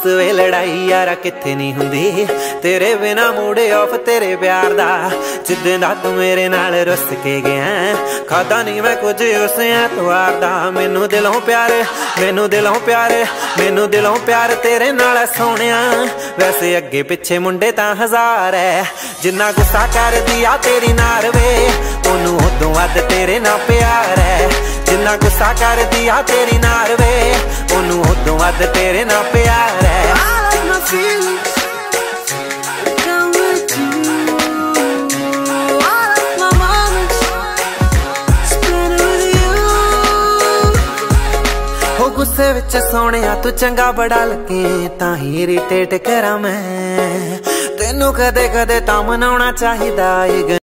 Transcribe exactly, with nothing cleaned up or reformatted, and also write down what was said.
उस वे लड़ाई यारा किथे नहीं हुंदी तेरे बिना मूड ऑफ तेरे प्यार दा। जिद्दे दा तू मेरे नाल रुस के गया खादा नहीं मैं कुछ उस ऐतवार दा। मैनू दिलों प्यार मैनू दिलों प्यार मैनू दिलों प्यार तेरे नाल सोहणिया। वैसे अगे पिछे मुंडे तां हजार है जिन्ना गुस्सा कर दिया तेरी नार वे ओनू उदों वध तेरे ना प्यार है। जिन्ना गुस्सा कर दिया तेरी नार वे ओनू उदों वध तेरे ना प्यार है। गुस्से विच सोहणिया तू चंगा बड़ा लगे तां ही इरिटेट करा मैं तेनू कदे कदे तां मनाउणा चाहिदा।